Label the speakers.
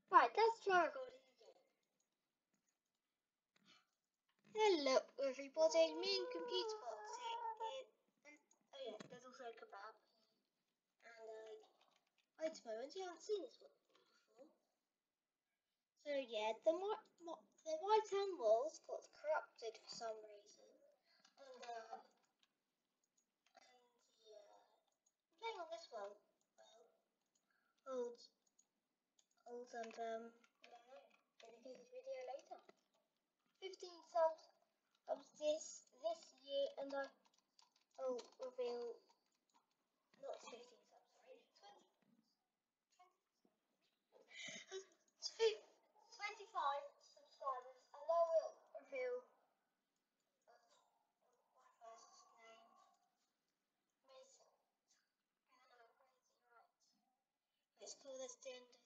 Speaker 1: Right, let's try recording again. Hello, everybody. Me and Computer Box here. And, oh yeah, there's also a kebab. And wait a moment, you haven't seen this one before. So yeah, the white animals got corrupted for some reason, and yeah, I'm playing on this one. Well, old, and I don't know. Gonna do this video later. 15 subs of this year, and I'll reveal not 15 subs, sorry, 25 subscribers, and I will reveal my first name, Miss. I don't know, crazy, right? Let's call this the end of